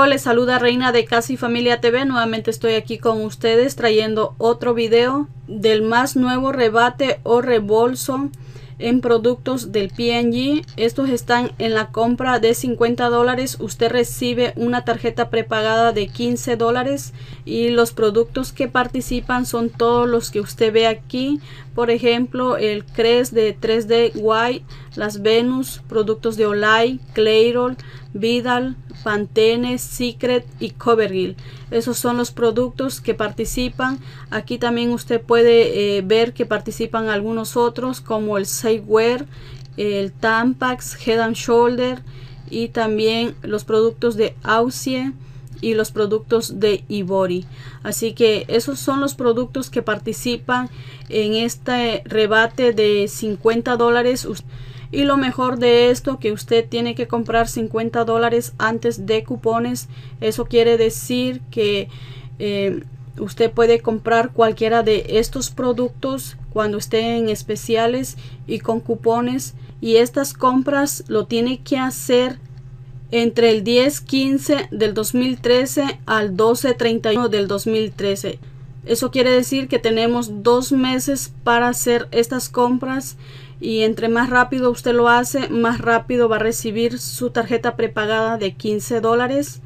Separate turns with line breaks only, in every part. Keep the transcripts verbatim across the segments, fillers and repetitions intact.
les saluda Reina de Casa y Familia T V. Nuevamente estoy aquí con ustedes trayendo otro video del más nuevo rebate o reembolso en productos del P and G. Estos están en la compra de cincuenta dólares. Usted recibe una tarjeta prepagada de quince dólares y los productos que participan son todos los que usted ve aquí. Por ejemplo, el Crest de tres D White, las Venus, productos de Olay, Clairol, Vidal, Pantene, Secret y Covergirl. Esos son los productos que participan. Aquí también usted puede eh, ver que participan algunos otros como el Shapewear, el Tampax, Head and Shoulder y también los productos de Aussie y los productos de Ivory. Así que esos son los productos que participan en este rebate de cincuenta dólares. Y lo mejor de esto, que usted tiene que comprar cincuenta dólares antes de cupones. Eso quiere decir que eh, usted puede comprar cualquiera de estos productos cuando esté en especiales y con cupones. Y estas compras lo tiene que hacer entre el diez quince del dos mil trece al doce treinta y uno del dos mil trece. Eso quiere decir que tenemos dos meses para hacer estas compras. Y entre más rápido usted lo hace, más rápido va a recibir su tarjeta prepagada de quince dólares.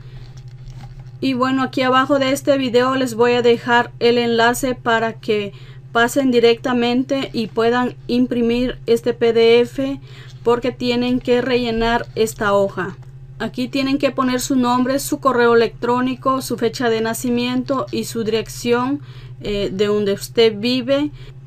Y bueno, aquí abajo de este video les voy a dejar el enlace para que pasen directamente y puedan imprimir este P D F, porque tienen que rellenar esta hoja. Aquí tienen que poner su nombre, su correo electrónico, su fecha de nacimiento y su dirección eh, de donde usted vive.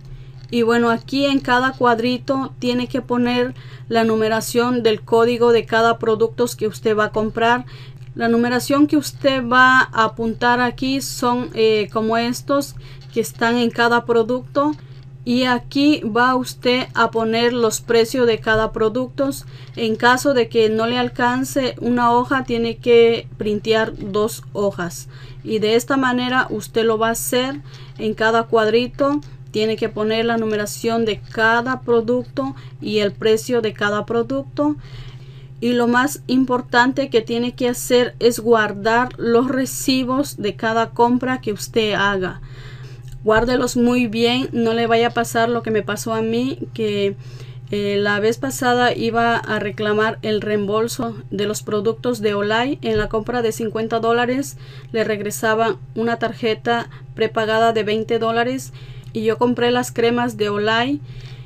Y bueno, aquí en cada cuadrito tiene que poner la numeración del código de cada producto que usted va a comprar. La numeración que usted va a apuntar aquí son eh, como estos que están en cada producto. Y aquí va usted a poner los precios de cada producto. En caso de que no le alcance una hoja, tiene que printear dos hojas. Y de esta manera usted lo va a hacer en cada cuadrito. Tiene que poner la numeración de cada producto y el precio de cada producto. Y lo más importante que tiene que hacer es guardar los recibos de cada compra que usted haga. Guárdelos muy bien, no le vaya a pasar lo que me pasó a mí, que eh, la vez pasada iba a reclamar el reembolso de los productos de Olay. En la compra de cincuenta dólares le regresaban una tarjeta prepagada de veinte dólares. Y yo compré las cremas de Olay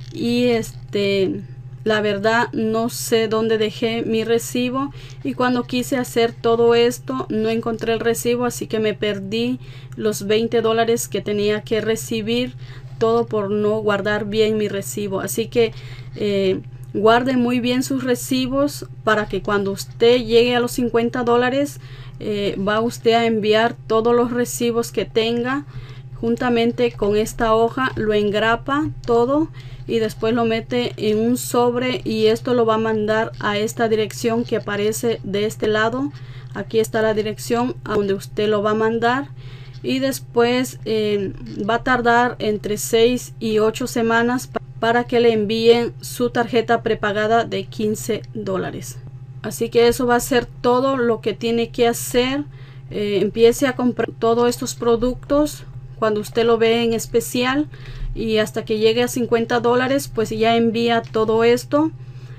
y este la verdad no sé dónde dejé mi recibo, y cuando quise hacer todo esto no encontré el recibo, así que me perdí los veinte dólares que tenía que recibir, todo por no guardar bien mi recibo. Así que eh, guarde muy bien sus recibos para que cuando usted llegue a los cincuenta dólares eh, va usted a enviar todos los recibos que tenga juntamente con esta hoja, lo engrapa todo y después lo mete en un sobre, y esto lo va a mandar a esta dirección que aparece de este lado. Aquí está la dirección a donde usted lo va a mandar, y después eh, va a tardar entre seis y ocho semanas para que le envíen su tarjeta prepagada de quince dólares. Así que eso va a ser todo lo que tiene que hacer. Eh, empiece a comprar todos estos productos cuando usted lo ve en especial, y hasta que llegue a cincuenta dólares pues ya envía todo esto.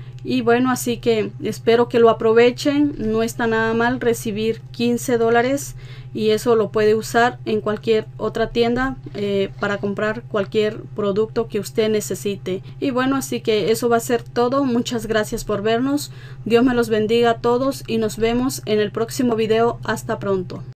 Y bueno, así que espero que lo aprovechen. No está nada mal recibir quince dólares, y eso lo puede usar en cualquier otra tienda eh, para comprar cualquier producto que usted necesite. Y bueno, así que eso va a ser todo. Muchas gracias por vernos. Dios me los bendiga a todos y nos vemos en el próximo video. Hasta pronto.